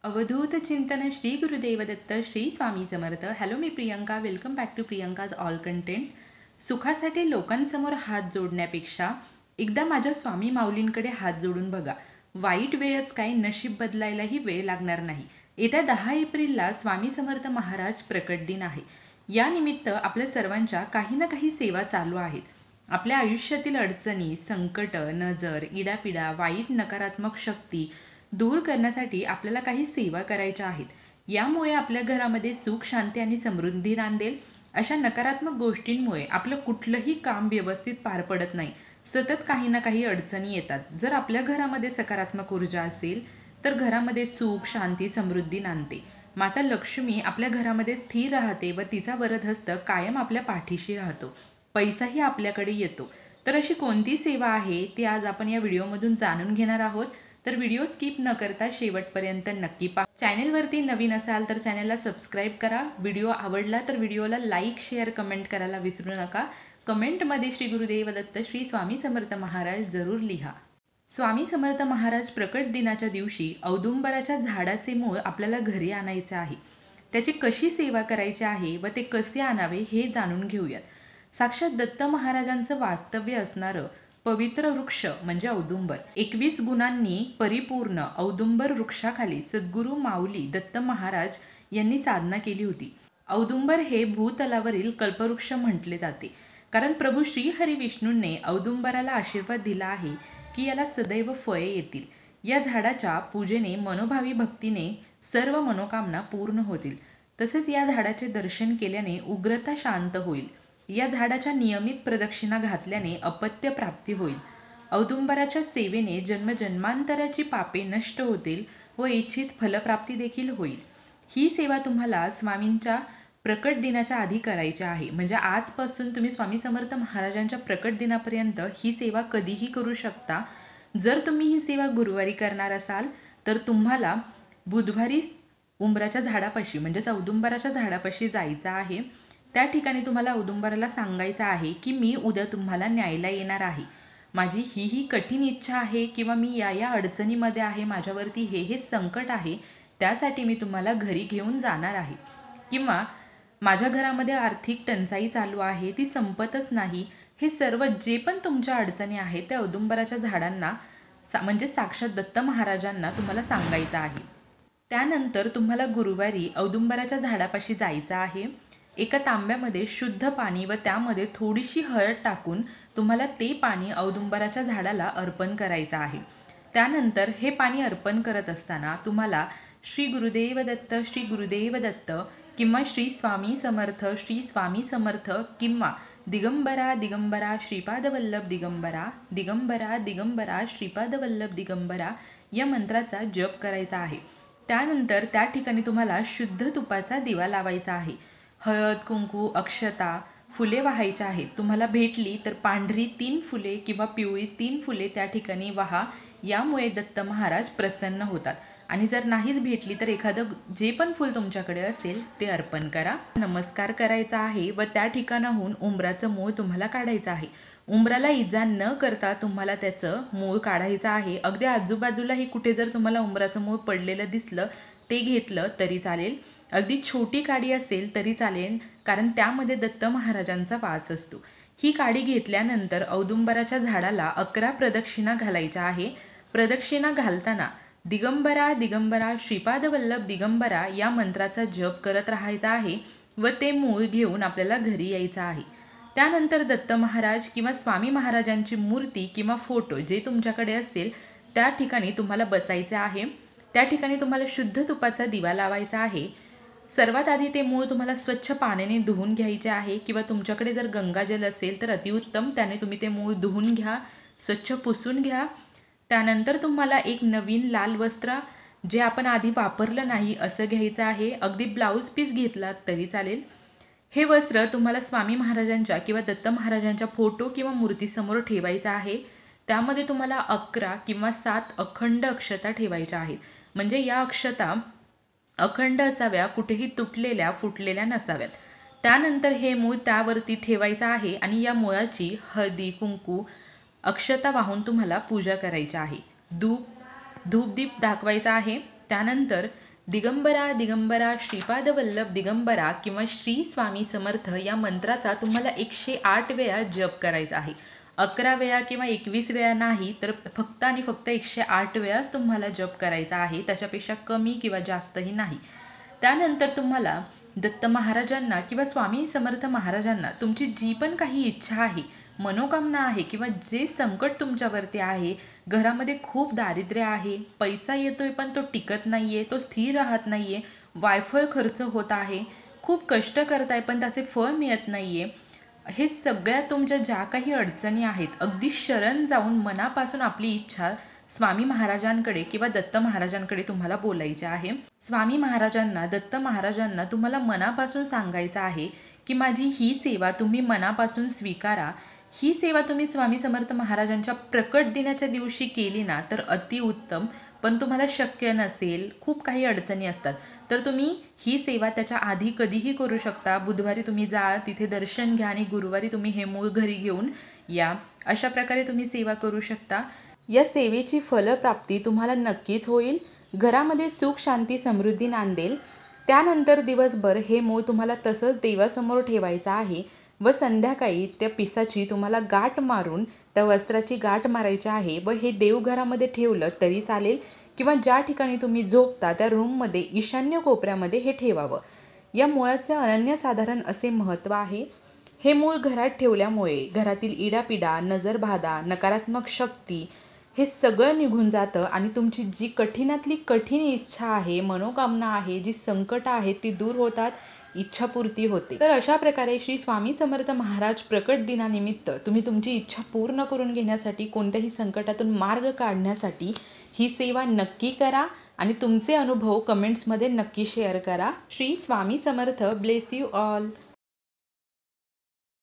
अवधूत चिंतन श्री गुरुदेव दत्त श्री स्वामी समर्थ. हॅलो, मी Priyanka. Welcome back to Priyanka's all content. सुखासाठी लोकांसमोर हात जोडण्यापेक्षा एकदा माझ्या स्वामी माऊलींकडे हात जोडून बघा. वाईट वेळच काय, नशीब बदलायलाही वेळ लागणार नाही. येत्या 10 एप्रिलला स्वामी समर्थ महाराज प्रकट दिन आहे. या निमित्त आपल्या सर्वांच्या काही ना काही सेवा चालू आहेत. आपल्या आयुष्यातील अडचणी, संकट, नजर, इडापिडा, वाईट नकारात्मक शक्ती दूर करण्यासाठी आपल्याला काही सेवा करायच्या आहेत. यामुळे आपल्या घरामध्ये सुख, शांती आणि समृद्धी नांदेल. अशा नकारात्मक गोष्टींमुळे आपलं कुठलंही काम व्यवस्थित पार पडत नाही. सतत काही ना काही अडचणी येतात. जर आपल्या घरामध्ये सकारात्मक ऊर्जा असेल तर घरामध्ये सुख, शांती, समृद्धी नांदते. माता लक्ष्मी आपल्या घरामध्ये स्थिर राहते व तिचा वरदहस्त कायम आपल्या पाठीशी राहतो. पैसाही आपल्याकडे येतो. तर अशी कोणती सेवा आहे ती आज आपण या व्हिडिओमधून जाणून घेणार आहोत. तर व्हिडिओ स्किप न करता शेवटपर्यंत नक्की पहा. चॅनेलवरती नवीन असाल तर चॅनेलला सबस्क्राईब करा. व्हिडिओ आवडला तर व्हिडिओला लाईक, शेअर, कमेंट करायला विसरू नका. कमेंटमध्ये श्री गुरुदेव दत्त श्री स्वामी समर्थ महाराज जरूर लिहा. स्वामी समर्थ महाराज प्रकट दिनाच्या दिवशी औदुंबराच्या झाडाचे मूळ आपल्याला घरी आणायचे आहे. त्याची कशी सेवा करायची आहे व ते कसे आणावे हे जाणून घेऊयात. साक्षात दत्त महाराजांचं वास्तव्य असणारं पवित्र वृक्ष म्हणजे औदुंबर. 21 गुणांनी परिपूर्ण औदुंबर वृक्षाखाली सद्गुरू माऊली दत्त महाराज यांनी साधना केली होती. औदुंबर हे भूतलावरील कल्पवृक्ष म्हटले जाते, कारण प्रभू श्री हरी विष्णूंनी औदुंबराला आशीर्वाद दिला आहे की याला सदैव फळे येतील. या झाडाच्या पूजेने, मनोभावी भक्तीने सर्व मनोकामना पूर्ण होतील. तसेच या झाडाचे दर्शन केल्याने उग्रता शांत होईल. या झाडाच्या नियमित प्रदक्षिणा घातल्याने अपत्य प्राप्ती होईल. औदुंबराच्या सेवेने जन्मजन्मांतराची पापे नष्ट होतील व इच्छित फलप्राप्ती देखील होईल. ही सेवा तुम्हाला स्वामींच्या प्रकट दिनाच्या आधी करायची आहे. म्हणजे आजपासून तुम्ही स्वामी समर्थ महाराजांच्या प्रकट दिनापर्यंत ही सेवा कधीही करू शकता. जर तुम्ही ही सेवा गुरुवारी करणार असाल तर तुम्हाला बुधवारी उंबराच्या झाडापाशी म्हणजेच औदुंबराच्या झाडापाशी जायचं आहे. त्या ठिकाणी तुम्हाला औदुंबराला सांगायचं आहे की मी उद्या तुम्हाला न्यायला येणार आहे. माझी ही कठीण इच्छा आहे किंवा मी या अडचणीमध्ये आहे, माझ्यावरती हे संकट आहे, त्यासाठी मी तुम्हाला घरी घेऊन जाणार आहे. किंवा माझ्या घरामध्ये आर्थिक टंचाई चालू आहे, ती संपतच नाही. हे सर्व जे पण तुमच्या अडचणी आहेत त्या औदुंबराच्या झाडांना म्हणजे साक्षात दत्त महाराजांना तुम्हाला सांगायचं आहे. त्यानंतर तुम्हाला गुरुवारी औदुंबराच्या झाडापाशी जायचं आहे. एका तांब्यामध्ये शुद्ध पाणी व त्यामध्ये थोडीशी हळद टाकून तुम्हाला ते पाणी औदुंबराच्या झाडाला अर्पण करायचं आहे. त्यानंतर हे पाणी अर्पण करत असताना तुम्हाला श्री गुरुदेव दत्त, श्री गुरुदेव दत्त किंवा श्री स्वामी समर्थ, श्री स्वामी समर्थ किंवा दिगंबरा दिगंबरा श्रीपादवल्लभ दिगंबरा, दिगंबरा दिगंबरा श्रीपादवल्लभ दिगंबरा या मंत्राचा जप करायचा आहे. त्यानंतर त्या ठिकाणी तुम्हाला शुद्ध तुपाचा दिवा लावायचा आहे. हळद, कुंकू, अक्षता, फुले वाहायची आहेत. तुम्हाला भेटली तर पांढरी 3 फुले किंवा पिवळी 3 फुले त्या ठिकाणी वाहा. यामुळे दत्त महाराज प्रसन्न होतात. आणि जर नाहीच भेटली तर एखादं जे पण फूल तुमच्याकडे असेल ते अर्पण करा. नमस्कार करायचा आहे व त्या ठिकाणाहून उंबराचं मूळ तुम्हाला काढायचं आहे. उंबराला इजा न करता तुम्हाला त्याचं मूळ काढायचं आहे. अगदी आजूबाजूलाही कुठे जर तुम्हाला उंबराचं मूळ पडलेलं दिसलं ते घेतलं तरी चालेल. अगदी छोटी काडी असेल तरी चालेल, कारण त्यामध्ये दत्त महाराजांचा वास असतो. ही काडी घेतल्यानंतर औदुंबराच्या झाडाला 11 प्रदक्षिणा घालायच्या आहे. प्रदक्षिणा घालताना दिगंबरा दिगंबरा श्रीपादवल्लभ दिगंबरा या मंत्राचा जप करत राहायचा आहे व ते मूळ घेऊन आपल्याला घरी यायचं आहे. त्यानंतर दत्त महाराज किंवा स्वामी महाराजांची मूर्ती किंवा फोटो जे तुमच्याकडे असेल त्या ठिकाणी तुम्हाला बसायचे आहे. त्या ठिकाणी तुम्हाला शुद्ध तुपाचा दिवा लावायचा आहे. सर्वात आधी ते मूळ तुम्हाला स्वच्छ पाण्याने धुवून घ्यायचे आहे किंवा तुमच्याकडे जर गंगाजल असेल तर अतिउत्तम, त्याने तुम्ही ते मूळ धुवून घ्या, स्वच्छ पुसून घ्या. त्यानंतर तुम्हाला एक नवीन लाल वस्त्र जे आपण आधी वापरलं नाही असं घ्यायचं आहे. अगदी ब्लाऊज पीस घेतला तरी चालेल. हे वस्त्र तुम्हाला स्वामी महाराजांच्या किंवा दत्त महाराजांच्या फोटो किंवा मूर्तीसमोर ठेवायचं आहे. त्यामध्ये तुम्हाला 11 किंवा 7 अखंड अक्षता ठेवायच्या आहेत. म्हणजे या अक्षता अखंड असाव्या, कुठेही तुटलेल्या फुटलेल्या नसाव्यात. त्यानंतर हे मूळ त्यावरती ठेवायचं आहे आणि या मुळाची हळदी, कुंकू, अक्षता वाहून तुम्हाला पूजा करायची आहे. धूपदीप दाखवायचा आहे. त्यानंतर दिगंबरा दिगंबरा श्रीपाद वल्लभ दिगंबरा किंवा श्री स्वामी समर्थ या मंत्राचा तुम्हाला 108 वेळा जप करायचा आहे. 11 वेळा किंवा 21 वेळा नाही, तर फक्त आणि फक्त 108 वेळाच तुम्हाला जप करायचा आहे. त्याच्यापेक्षा कमी किंवा जास्तही नाही. त्यानंतर तुम्हाला दत्त महाराजांना किंवा स्वामी समर्थ महाराजांना तुमची जी पण काही इच्छा आहे, मनोकामना आहे किंवा जे संकट तुमच्यावरती आहे, घरामध्ये खूप दारिद्र्य आहे, पैसा येतोय पण तो टिकत नाही आहे, तो स्थिर राहत नाही आहे, वायफळ खर्च होत आहे, खूप कष्ट करताय पण त्याचे फळ मिळत नाही आहे, हे सगळ्या तुमच्या ज्या काही अडचणी आहेत, अगदी शरण जाऊन मनापासून आपली इच्छा स्वामी महाराजांकडे किंवा दत्त महाराजांकडे तुम्हाला बोलायचे आहे. स्वामी महाराजांना, दत्त महाराजांना तुम्हाला मनापासून सांगायचं आहे की माझी ही सेवा तुम्ही मनापासून स्वीकारा. ही सेवा तुम्ही स्वामी समर्थ महाराजांच्या प्रकट दिनाच्या दिवशी केली ना तर अतिउत्तम. पण तुम्हाला शक्य नसेल, खूप काही अडचणी असतात, तर तुम्ही ही सेवा त्याच्या आधी कधीही करू शकता. बुधवारी तुम्ही जा, तिथे दर्शन घ्या आणि गुरुवारी तुम्ही हे मूळ घरी घेऊन या. अशा प्रकारे तुम्ही सेवा करू शकता. या सेवेची फलप्राप्ती तुम्हाला नक्कीच होईल. घरामध्ये सुख, शांती, समृद्धी नांदेल. त्यानंतर दिवसभर हे मूळ तुम्हाला तसंच देवासमोर ठेवायचं आहे व संध्याकाळी त्या पिसाची तुम्हाला गाठ मारून त्या वस्त्राची गाठ मारायची आहे व हे देवघरामध्ये ठेवलं तरी चालेल किंवा ज्या ठिकाणी तुम्ही झोपता त्या रूममध्ये ईशान्य कोपऱ्यामध्ये हे ठेवावं. या मुळाचे अनन्यसाधारण असे महत्त्व आहे. हे मूळ घरात ठेवल्यामुळे घरातील इडापिडा, नजरबाधा, नकारात्मक शक्ती हे सगळं निघून जातं आणि तुमची जी कठीणातली कठीण इच्छा आहे, मनोकामना आहे, जी संकट आहेत ती दूर होतात, इच्छापूर्ती होते. तर अशा प्रकारे श्री स्वामी समर्थ महाराज प्रकट दिनानिमित्त तुम्ही तुमची इच्छा पूर्ण करून घेण्यासाठी, कोणत्याही संकटातून मार्ग काढण्यासाठी ही सेवा नक्की करा आणि तुमचे अनुभव कमेंट्समध्ये नक्की शेअर करा. Shri Swami Samarth. Bless you all.